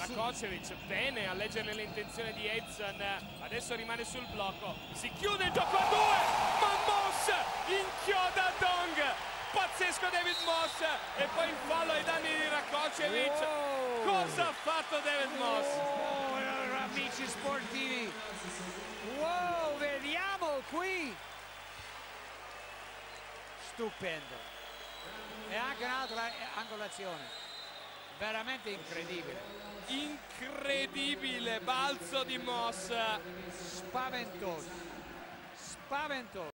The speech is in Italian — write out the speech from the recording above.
Rakočević bene a leggere le intenzioni di Edson, adesso rimane sul blocco, si chiude il gioco a due, ma Moss inchioda Dong, pazzesco David Moss, e poi il fallo ai danni di Rakočević. Cosa ha fatto David Moss? Amici sportivi, wow, vediamo qui, stupendo, e anche un'altra angolazione veramente incredibile, Incredibile balzo di Moss, spaventoso, spaventoso.